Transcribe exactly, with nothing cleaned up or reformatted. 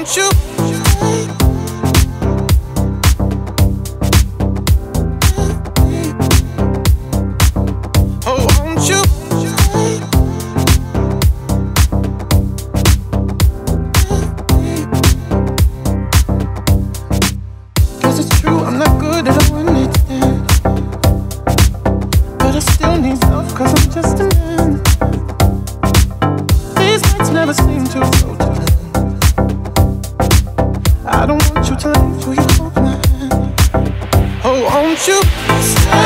won't you? Oh, won't you? Guess it's true, I'm not good at a one night stand, but I still need love cause I'm just a man. These nights never seem to go to end. I don't want you to leave, will you hold my hand? Oh, won't you stay?